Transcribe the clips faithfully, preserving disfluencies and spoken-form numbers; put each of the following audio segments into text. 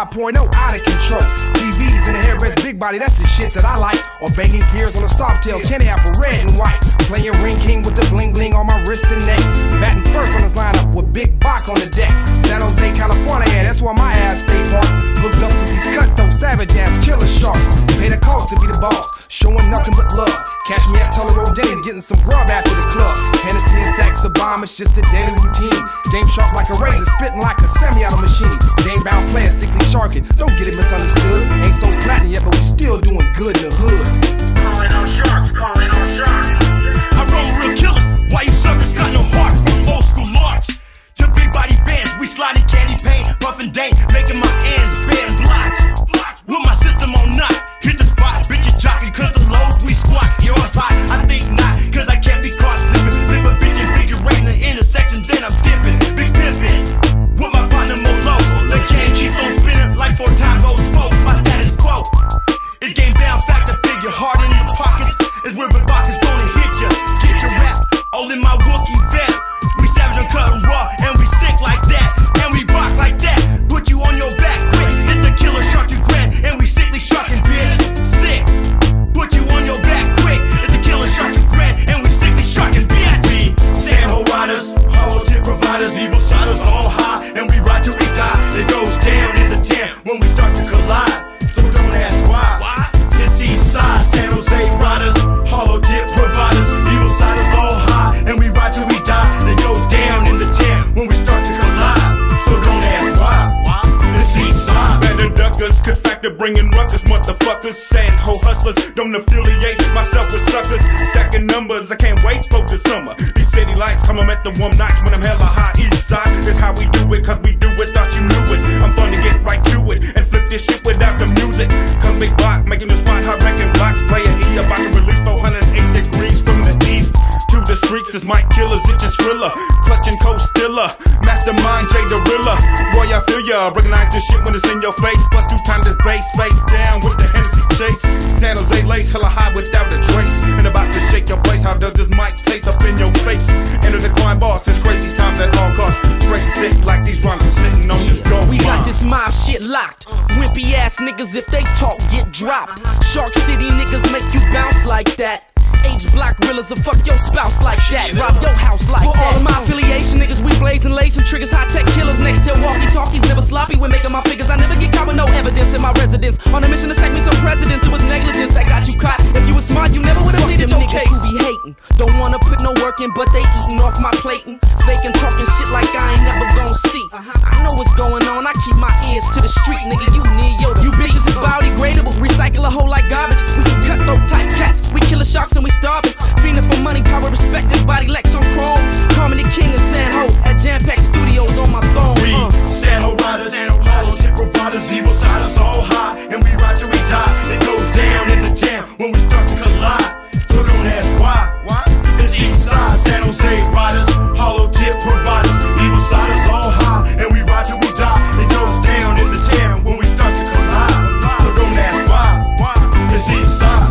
five point oh out of control. T Vs in the hairdress, big body, that's the shit that I like. Or banging gears on a soft tail, candy apple, red and white. Playing Ring King with the bling bling on my wrist and neck. Batting first on this lineup with Big Bach on the deck. San Jose, California, yeah, that's where my ass stay parked. Hooked up with these cutthroat, savage ass killer sharks. Pay the cost to be the boss, showing nothing but love. Catch me at Tully Road Denny's, getting some grub after the club. Hennessy and Sax Obama, it's just a daily routine. Game sharp like a razor, spitting like a semi-auto machine. Game bound player, sickly sharking, don't get it misunderstood. Ain't so platinum yet, but we still doing good in the hood. Calling on sharks, calling on sharks. I roll real killers, why you suckers got no heart? From old school larks to big body bands, we sliding candy paint, puffing dank, making my ends bend blocks. With my system on knock, hit the spot, bitches jockey, cause the lows we squat. Yours hot, I think not, cause I can't be caught slipping. Flip a bitch and figure eight in the intersection, then I'm dipping. Big pimpin', with my partner Molo. The chain keeps on spinning like four times old spokes. My status quo is game down, factor figure. Hard in the pockets is where the box is gonna hit ya. Get your rap, all in my Wookie vet. We savage and cutting raw, and we sick like that. And we rock like that, put you on your back quick. It's the killer shark you grand, and we sickly sharking, bitch. Sick, put you on your back quick. It's the killer shark you grand, and we sickly sharking, bitch. San Ho riders, hollow tip providers, evil siders all high, and we ride till we die. It goes down in the ten when we start to collide. So don't ask why. Why? It's east side, San Jose riders, hollow tip providers, evil siders all high, and we ride till we die. It goes down in the ten when we start to collide. So don't ask why. Why? It's east side. Better duckers, could factor bringing ruckus, motherfuckers. San Ho hustlers, don't affiliate myself with suckers. Stacking numbers, I can't wait for the summer. These city lights come at the warm nights when I'm hella high east side. It's how we do it, cause we do it, thought you knew it. I'm fun to get right to it and flip this shit without the music. Come Big Block, making the spot hot, wrecking blocks. Player E about to release four hundred eight degrees from the east to the streets. This mic killers, itching skrilla, clutching cold stiller. Mastermind J Dorilla, boy I feel ya. Recognize this shit when it's in your face. Plus two times this bass, face down with the Hennessy chase. San Jose lace, hella high without a trace. And about to shake your place, how does this mic taste up in your face? Enter the climb boss, it's crazy times at all costs. Straight sick like these rhymes are sitting on this gold. We got this mob shit locked. Wimpy ass niggas, if they talk, get dropped. Shark City niggas make you bounce like that. H block realers will fuck your spouse like that. Rob your house like that. For all of my affiliation niggas, we blazing, lacing triggers, high tech killers. Next to walkie talkies, never sloppy when making my figures. I never get caught with no evidence in my residence. On a mission to stack me some presidents, it was negligence that got you caught. If you was smart, you never would've needed your case. Who be hating, don't wanna put no work in, but they eating off my plating. Faking, talking shit like I ain't never gon' see. I know what's going on, I keep my ears to the street, nigga. You need yo. You bitches is biodegradable, recycle a hole like garbage. We some cutthroat type cats, we killer sharks and we starving. Fiending for money, power, respect, and body Lex on chrome. Harmony King of San Ho at Jam Pack Studios on my phone. We uh. San Ho riders, hollow tip providers, evil siders all high, and we ride till we die. It goes down in the jam when we start to collide. So don't ask why. Why? It's east side, San Jose riders, hollow tip providers, evil siders all high, and we ride till we die. It goes down in the jam when we start to collide. So don't ask why. Why? It's east side.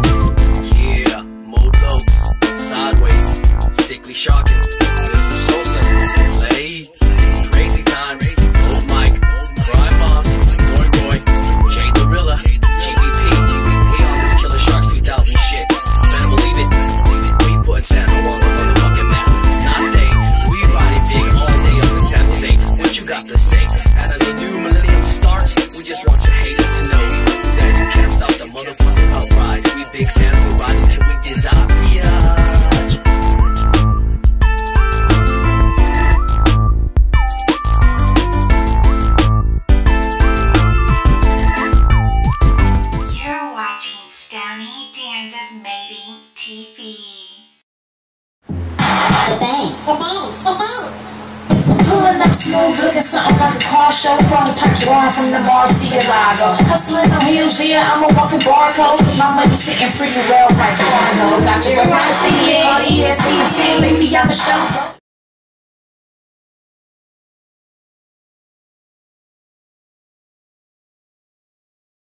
Sideways, sickly shocking. This is so simple. Play, crazy times. Old Mike, Crime Boss, Boy Boy, J Dorilla, G B P, we on this Killer Sharks two thousand shit. Better believe it. We put San Ho on the fucking map. Not they. We riding big all day up in San Jose. What you got to say? And as the new millennium starts, we just want your haters to know that you can't stop the motherfucking uprise. We big San Ho riding till we disappear. Stony Danza's Mating T V. The banks, the banks, the banks. Pulling up smooth, looking something like a car show. From the pipes rolling from the Murcielago. Hustling on heels, yeah, I'm a walking barcode. Cause my money sitting pretty well right cargo. Got your right thing, Cartier, C T, baby, I'm a show.